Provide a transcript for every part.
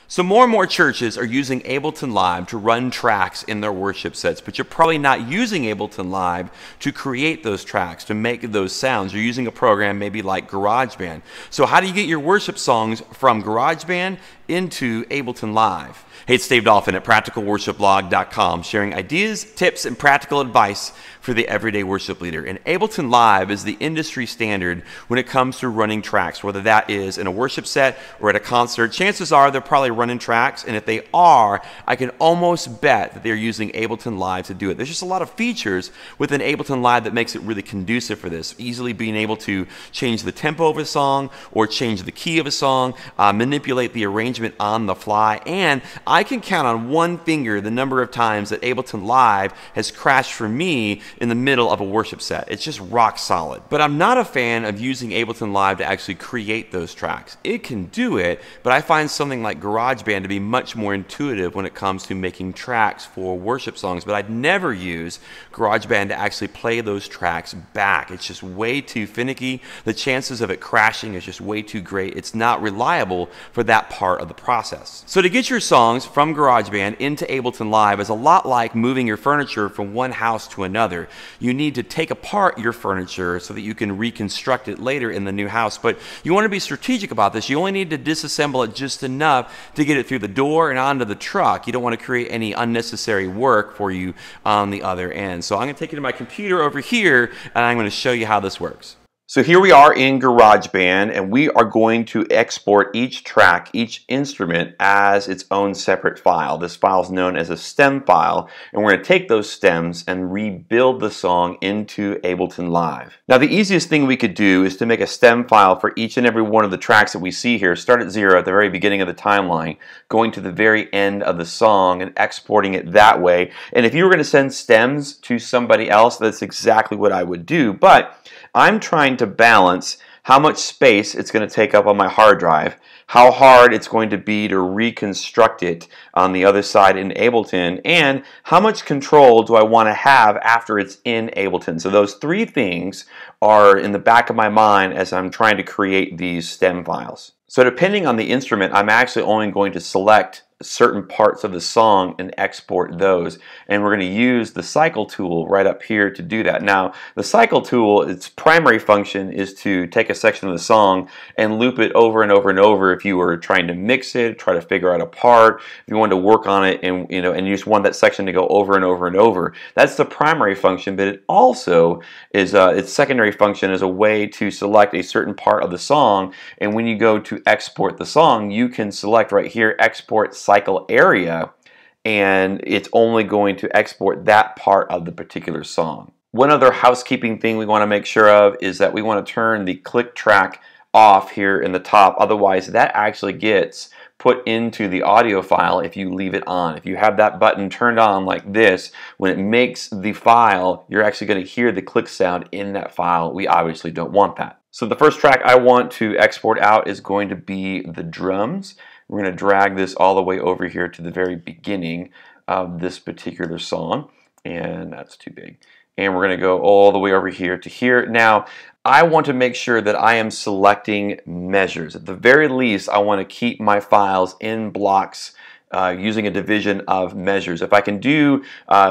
So more and more churches are using Ableton Live to run tracks in their worship sets, but you're probably not using Ableton Live to create those tracks, to make those sounds. You're using a program maybe like GarageBand. So how do you get your worship songs from GarageBand into Ableton Live? Hey, it's Dave Dolphin at practicalworshipblog.com, sharing ideas, tips, and practical advice for the everyday worship leader. And Ableton Live is the industry standard when it comes to running tracks, whether that is in a worship set or at a concert. Chances are they're probably running tracks, and if they are, I can almost bet that they're using Ableton Live to do it. There's just a lot of features within Ableton Live that makes it really conducive for this. Easily being able to change the tempo of a song or change the key of a song, manipulate the arrangement on the fly, and I can count on one finger the number of times that Ableton Live has crashed for me in the middle of a worship set. It's just rock solid. But I'm not a fan of using Ableton Live to actually create those tracks. It can do it, but I find something like GarageBand to be much more intuitive when it comes to making tracks for worship songs. But I'd never use GarageBand to actually play those tracks back. It's just way too finicky. The chances of it crashing is just way too great. It's not reliable for that part of the process. So to get your songs from GarageBand into Ableton Live is a lot like moving your furniture from one house to another. You need to take apart your furniture so that you can reconstruct it later in the new house. But you want to be strategic about this. You only need to disassemble it just enough to get it through the door and onto the truck. You don't want to create any unnecessary work for you on the other end. So I'm going to take you to my computer over here and I'm going to show you how this works. So here we are in GarageBand, and we are going to export each track, each instrument, as its own separate file. This file is known as a stem file, and we're going to take those stems and rebuild the song into Ableton Live. Now, the easiest thing we could do is to make a stem file for each and every one of the tracks that we see here. Start at 0 at the very beginning of the timeline, going to the very end of the song and exporting it that way. And if you were going to send stems to somebody else, that's exactly what I would do. But I'm trying to balance how much space it's going to take up on my hard drive, how hard it's going to be to reconstruct it on the other side in Ableton, and how much control do I want to have after it's in Ableton. So those three things are in the back of my mind as I'm trying to create these stem files. So depending on the instrument, I'm actually only going to select certain parts of the song and export those, and we're going to use the cycle tool right up here to do that. Now the cycle tool, its primary function is to take a section of the song and loop it over and over and over if you were trying to mix it, try to figure out a part, if you wanted to work on it, and and you just want that section to go over and over and over. That's the primary function, but it also is its secondary function is a way to select a certain part of the song, and when you go to export the song, you can select right here, export cycle area, and it's only going to export that part of the particular song. One other housekeeping thing we want to make sure of is that we want to turn the click track off here in the top. Otherwise, that actually gets put into the audio file if you leave it on. If you have that button turned on like this, when it makes the file, you're actually going to hear the click sound in that file. We obviously don't want that. So the first track I want to export out is going to be the drums. We're going to drag this all the way over here to the very beginning of this particular song, and that's too big. And we're going to go all the way over here to here. Now, I want to make sure that I am selecting measures. At the very least, I want to keep my files in blocks using a division of measures. If I can do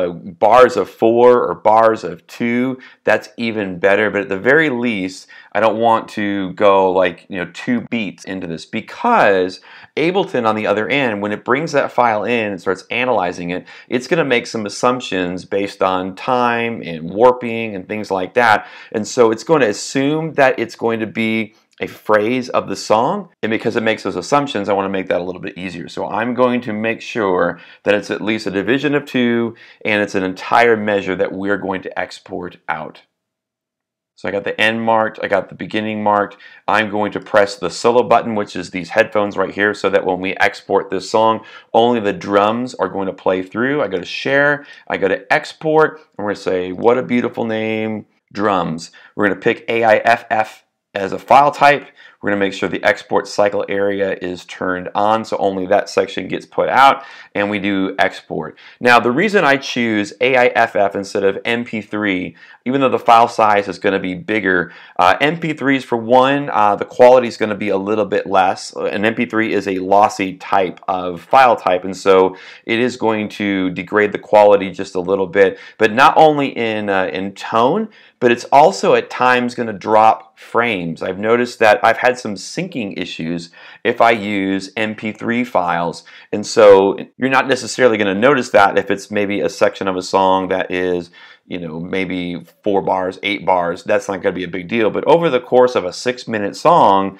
bars of 4 or bars of 2, that's even better. But at the very least, I don't want to go like 2 beats into this, because Ableton on the other end, when it brings that file in and starts analyzing it, it's going to make some assumptions based on time and warping and things like that. And so it's going to assume that it's going to be a phrase of the song, and because it makes those assumptions, I want to make that a little bit easier. So I'm going to make sure that it's at least a division of 2 and it's an entire measure that we're going to export out. So I got the end marked, I got the beginning marked. I'm going to press the solo button, which is these headphones right here, so that when we export this song, only the drums are going to play through. I go to share, I go to export, and we're going to say, what a beautiful name, drums. We're going to pick AIFF as a file type. We're going to make sure the export cycle area is turned on, so only that section gets put out, and we do export. Now, the reason I choose AIFF instead of MP3, even though the file size is going to be bigger, MP3s for one, the quality is going to be a little bit less. An MP3 is a lossy type of file type, and so it is going to degrade the quality just a little bit, but not only in tone, but it's also at times going to drop frames. I've noticed that I've had some syncing issues if I use MP3 files, and so you're not necessarily going to notice that if it's maybe a section of a song that is, you know, maybe 4 bars, 8 bars. That's not going to be a big deal. But over the course of a 6-minute song,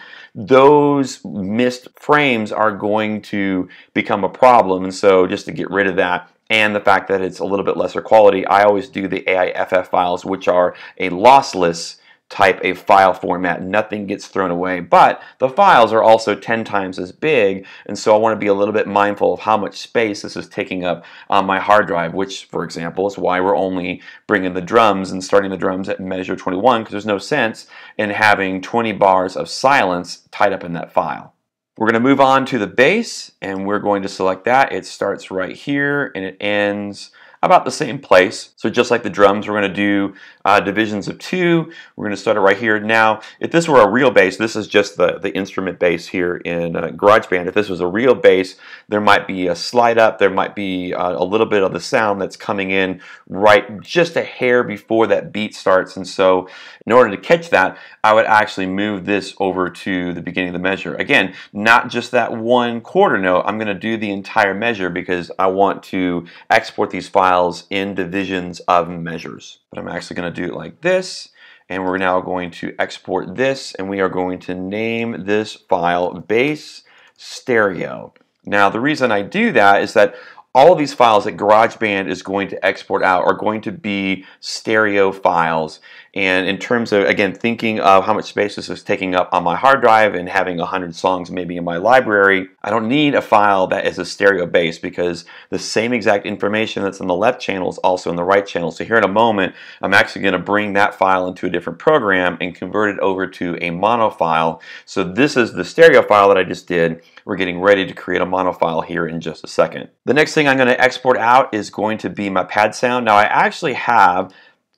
those missed frames are going to become a problem. And so just to get rid of that, and the fact that it's a little bit lesser quality, I always do the AIFF files, which are a lossless type of file format. Nothing gets thrown away, but the files are also 10 times as big, and so I want to be a little bit mindful of how much space this is taking up on my hard drive, which, for example, is why we're only bringing the drums and starting the drums at measure 21, because there's no sense in having 20 bars of silence tied up in that file. We're going to move on to the bass, and we're going to select that. It starts right here, and it ends about the same place. So just like the drums, we're going to do divisions of 2. We're going to start it right here. Now, if this were a real bass, this is just the instrument bass here in GarageBand. If this was a real bass, there might be a slide up, there might be a little bit of the sound that's coming in right just a hair before that beat starts. And so in order to catch that, I would actually move this over to the beginning of the measure. Again, not just that one quarter note. I'm going to do the entire measure because I want to export these files in divisions of measures. But I'm actually going to do it like this, and we're now going to export this, and we are going to name this file bass stereo. Now, the reason I do that is that all of these files that GarageBand is going to export out are going to be stereo files. And in terms of, again, thinking of how much space this is taking up on my hard drive and having 100 songs maybe in my library, I don't need a file that is a stereo bass because the same exact information that's in the left channel is also in the right channel. So here in a moment, I'm actually going to bring that file into a different program and convert it over to a mono file. So this is the stereo file that I just did. We're getting ready to create a mono file here in just a second. The next thing I'm going to export out is going to be my pad sound. Now I actually have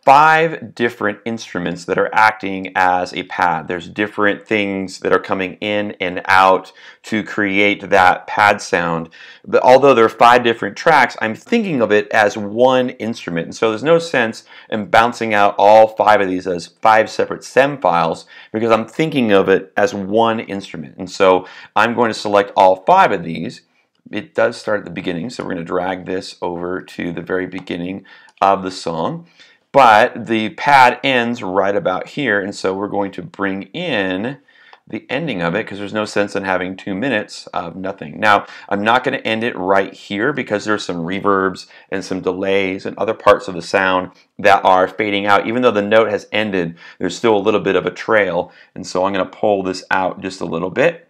5 different instruments that are acting as a pad. There's different things that are coming in and out to create that pad sound. But although there are 5 different tracks, I'm thinking of it as one instrument. And so there's no sense in bouncing out all 5 of these as 5 separate SEM files because I'm thinking of it as one instrument. And so I'm going to select all 5 of these. It does start at the beginning, so we're going to drag this over to the very beginning of the song. But the pad ends right about here, and so we're going to bring in the ending of it because there's no sense in having 2 minutes of nothing. Now, I'm not going to end it right here because there's some reverbs and some delays and other parts of the sound that are fading out. Even though the note has ended, there's still a little bit of a trail, and so I'm going to pull this out just a little bit.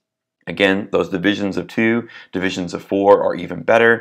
Again, those divisions of 2, divisions of 4 are even better.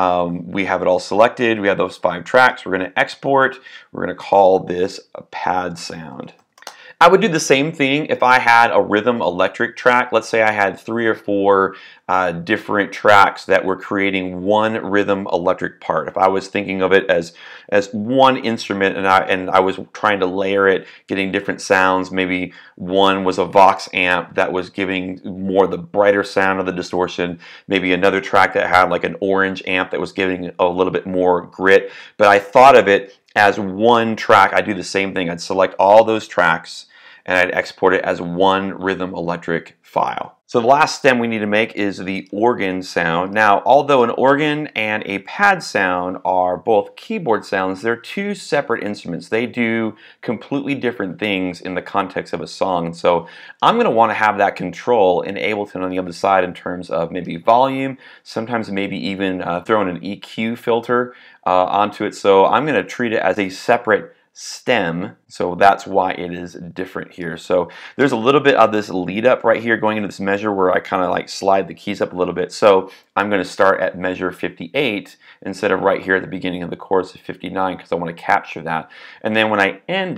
We have it all selected. We have those 5 tracks. We're going to export. We're going to call this a pad sound. I would do the same thing if I had a rhythm electric track. Let's say I had 3 or 4 different tracks that were creating one rhythm electric part. If I was thinking of it as one instrument and I was trying to layer it, getting different sounds, maybe one was a Vox amp that was giving more the brighter sound of the distortion, maybe another track that had like an orange amp that was giving a little bit more grit. But I thought of it as one track. I'd do the same thing. I'd select all those tracks and I'd export it as one rhythm electric file. So the last stem we need to make is the organ sound. Now, although an organ and a pad sound are both keyboard sounds, they're 2 separate instruments. They do completely different things in the context of a song. And so I'm going to want to have that control in Ableton on the other side in terms of maybe volume, sometimes maybe even throwing an EQ filter onto it. So I'm going to treat it as a separate stem, so that's why it is different here. So there's a little bit of this lead up right here going into this measure where I kind of like slide the keys up a little bit. So I'm going to start at measure 58 instead of right here at the beginning of the chorus of 59 because I want to capture that. And then when I end it,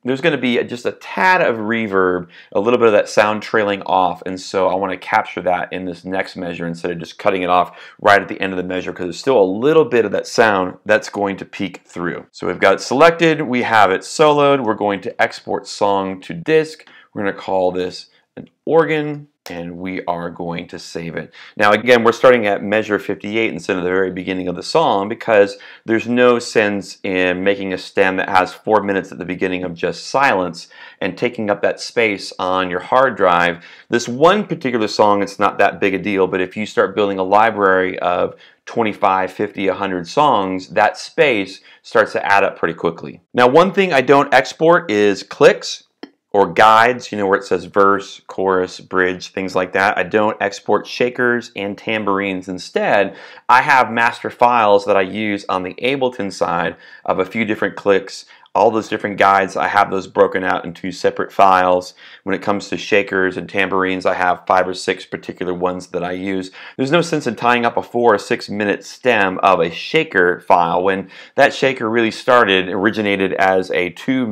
there's going to be just a tad of reverb, a little bit of that sound trailing off, and so I want to capture that in this next measure instead of just cutting it off right at the end of the measure, because there's still a little bit of that sound that's going to peek through. So we've got it selected, we have it soloed, we're going to export song to disk, we're going to call this an organ, and we are going to save it. Now again, we're starting at measure 58 instead of the very beginning of the song, because there's no sense in making a stem that has 4 minutes at the beginning of just silence and taking up that space on your hard drive. This one particular song, it's not that big a deal, but if you start building a library of 25, 50, 100 songs, that space starts to add up pretty quickly. Now one thing I don't export is clicks or guides, you know, where it says verse, chorus, bridge, things like that. I don't export shakers and tambourines. Instead, I have master files that I use on the Ableton side of a few different clicks. All those different guides, I have those broken out into separate files. When it comes to shakers and tambourines, I have 5 or 6 particular ones that I use. There's no sense in tying up a 4 or 6 minute stem of a shaker file when that shaker really originated as a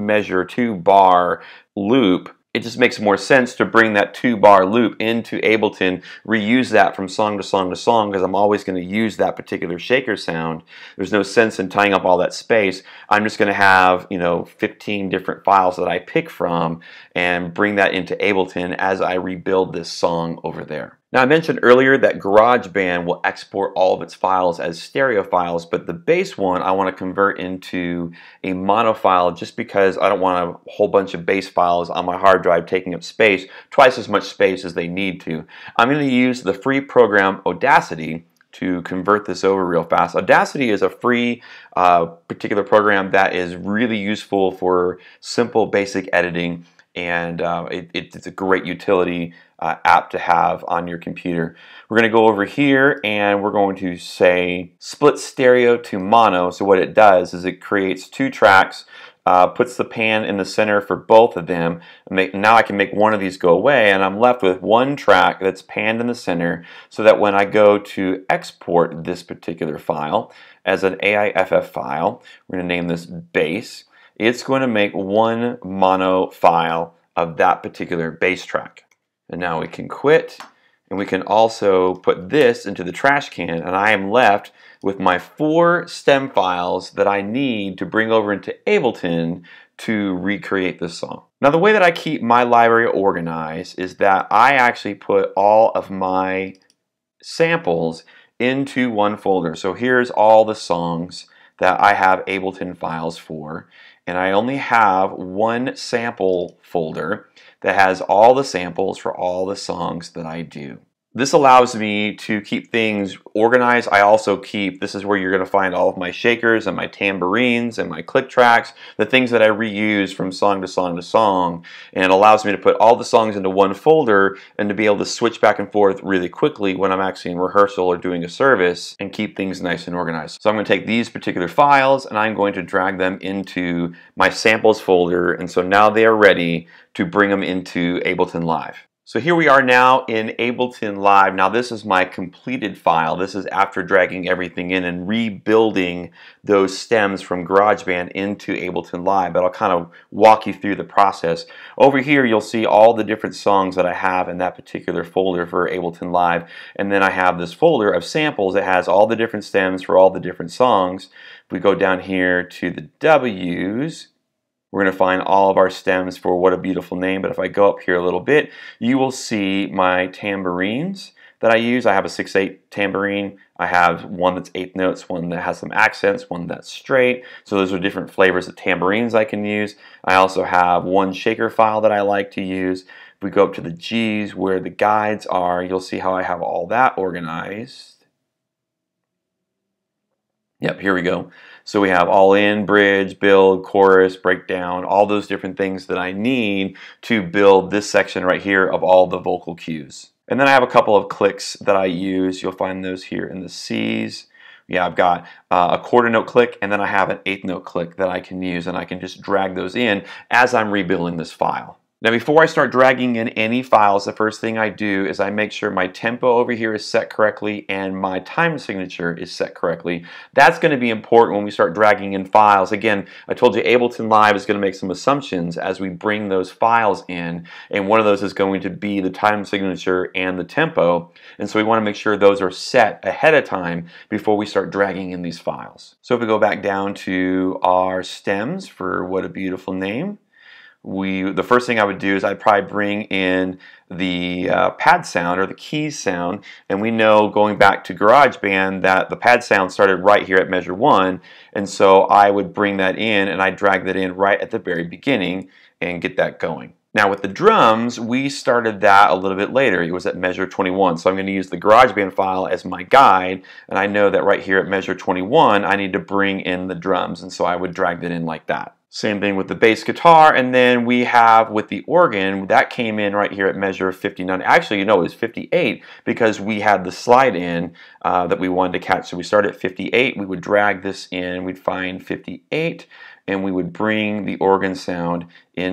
2 bar loop. It just makes more sense to bring that 2-bar loop into Ableton, reuse that from song to song to song, because I'm always going to use that particular shaker sound. There's no sense in tying up all that space. I'm just going to have, 15 different files that I pick from and bring that into Ableton as I rebuild this song over there. Now I mentioned earlier that GarageBand will export all of its files as stereo files, but the bass one I want to convert into a mono file just because I don't want a whole bunch of bass files on my hard drive taking up space, twice as much space as they need to. I'm going to use the free program Audacity to convert this over real fast. Audacity is a free particular program that is really useful for simple basic editing, and it's a great utility app to have on your computer. We're going to go over here and we're going to say split stereo to mono. So what it does is it creates 2 tracks, puts the pan in the center for both of them. Now I can make one of these go away, and I'm left with 1 track that's panned in the center, so that when I go to export this particular file as an AIFF file, we're going to name this bass. It's going to make 1 mono file of that particular bass track. And now we can quit, and we can also put this into the trash can, and I am left with my 4 stem files that I need to bring over into Ableton to recreate this song. Now the way that I keep my library organized is that I actually put all of my samples into one folder. So here's all the songs that I have Ableton files for, and I only have 1 sample folder that has all the samples for all the songs that I do. This allows me to keep things organized. I also keep, this is where you're going to find all of my shakers and my tambourines and my click tracks, the things that I reuse from song to song to song, and it allows me to put all the songs into one folder and to be able to switch back and forth really quickly when I'm actually in rehearsal or doing a service, and keep things nice and organized. So I'm going to take these particular files and I'm going to drag them into my samples folder, and so now they are ready to bring them into Ableton Live. So here we are now in Ableton Live. Now this is my completed file. This is after dragging everything in and rebuilding those stems from GarageBand into Ableton Live, but I'll kind of walk you through the process. Over here you'll see all the different songs that I have in that particular folder for Ableton Live, and then I have this folder of samples that has all the different stems for all the different songs. If we go down here to the W's, we're going to find all of our stems for What a Beautiful Name, but if I go up here a little bit, you will see my tambourines that I use. I have a 6/8 tambourine. I have one that's 8 notes, one that has some accents, one that's straight. So those are different flavors of tambourines I can use. I also have 1 shaker file that I like to use. If we go up to the G's where the guides are, you'll see how I have all that organized. Yep, here we go. So we have all in, bridge, build, chorus, breakdown, all those different things that I need to build this section right here of all the vocal cues. And then I have a couple of clicks that I use. You'll find those here in the C's. Yeah, I've got a 1/4 note click, and then I have an 1/8 note click that I can use, and I can just drag those in as I'm rebuilding this file. Now before I start dragging in any files, the first thing I do is I make sure my tempo over here is set correctly and my time signature is set correctly. That's going to be important when we start dragging in files. Again, I told you Ableton Live is going to make some assumptions as we bring those files in, and one of those is going to be the time signature and the tempo, and so we want to make sure those are set ahead of time before we start dragging in these files. So if we go back down to our stems for What a Beautiful Name, the first thing I would do is I'd probably bring in the pad sound or the keys sound, and we know going back to GarageBand that the pad sound started right here at measure 1, and so I would bring that in and I'd drag that in right at the very beginning and get that going. Now with the drums, we started that a little bit later. It was at measure 21, so I'm going to use the GarageBand file as my guide, and I know that right here at measure 21 I need to bring in the drums, and so I would drag that in like that. Same thing with the bass guitar, and then we have with the organ, that came in right here at measure 59. Actually, you know, it was 58 because we had the slide in that we wanted to catch. So we started at 58, we would drag this in, we'd find 58, and we would bring the organ sound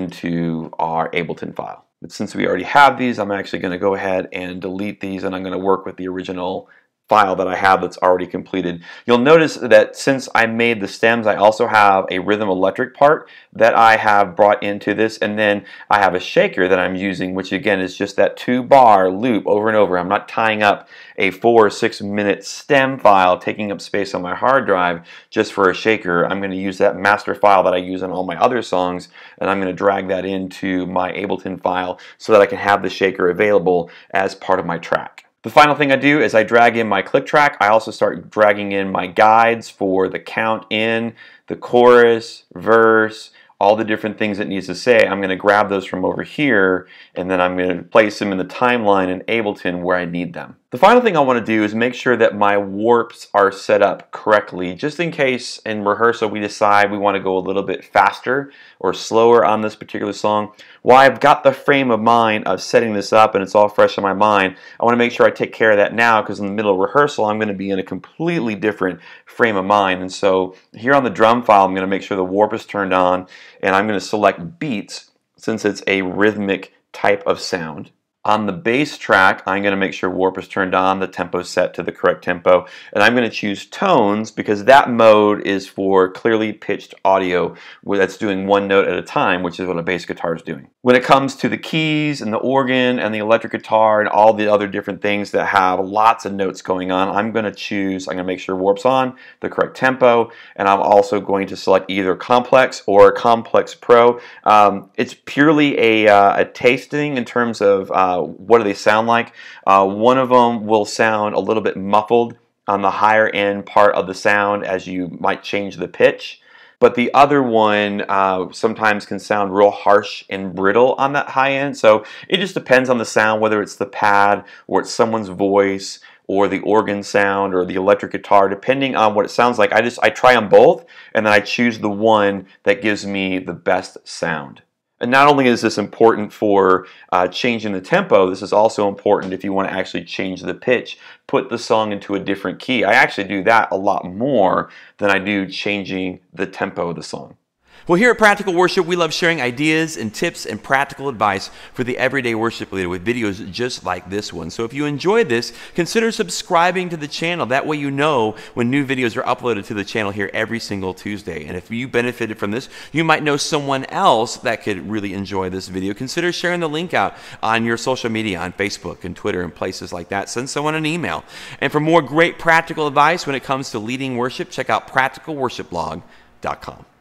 into our Ableton file. But since we already have these, I'm actually going to go ahead and delete these, and I'm going to work with the original file that I have that's already completed. You'll notice that since I made the stems, I also have a rhythm electric part that I have brought into this, and then I have a shaker that I'm using, which again is just that 2-bar loop over and over. I'm not tying up a 4 or 6 minute stem file taking up space on my hard drive just for a shaker. I'm going to use that master file that I use on all my other songs, and I'm going to drag that into my Ableton file so that I can have the shaker available as part of my track. The final thing I do is I drag in my click track. I also start dragging in my guides for the count in, the chorus, verse, all the different things it needs to say. I'm going to grab those from over here, and then I'm going to place them in the timeline in Ableton where I need them. The final thing I want to do is make sure that my warps are set up correctly, just in case in rehearsal we decide we want to go a little bit faster or slower on this particular song. While I've got the frame of mind of setting this up and it's all fresh in my mind, I want to make sure I take care of that now, because in the middle of rehearsal I'm going to be in a completely different frame of mind. And so here on the drum file I'm going to make sure the warp is turned on, and I'm going to select beats since it's a rhythmic type of sound. On the bass track, I'm going to make sure warp is turned on, the tempo set to the correct tempo, and I'm going to choose tones because that mode is for clearly pitched audio that's doing one note at a time, which is what a bass guitar is doing. When it comes to the keys and the organ and the electric guitar and all the other different things that have lots of notes going on, I'm going to make sure warp's on, the correct tempo, and I'm also going to select either Complex or Complex Pro. It's purely a taste thing in terms of what do they sound like. One of them will sound a little bit muffled on the higher end part of the sound as you might change the pitch, but the other one sometimes can sound real harsh and brittle on that high end. So it just depends on the sound, whether it's the pad or it's someone's voice or the organ sound or the electric guitar, depending on what it sounds like. I try them both, and then I choose the one that gives me the best sound. And not only is this important for changing the tempo, this is also important if you want to actually change the pitch, put the song into a different key. I actually do that a lot more than I do changing the tempo of the song. Well, here at Practical Worship, we love sharing ideas and tips and practical advice for the everyday worship leader with videos just like this one. So if you enjoyed this, consider subscribing to the channel. That way you know when new videos are uploaded to the channel here every single Tuesday. And if you benefited from this, you might know someone else that could really enjoy this video. Consider sharing the link out on your social media, on Facebook and Twitter and places like that. Send someone an email. And for more great practical advice when it comes to leading worship, check out practicalworshipblog.com.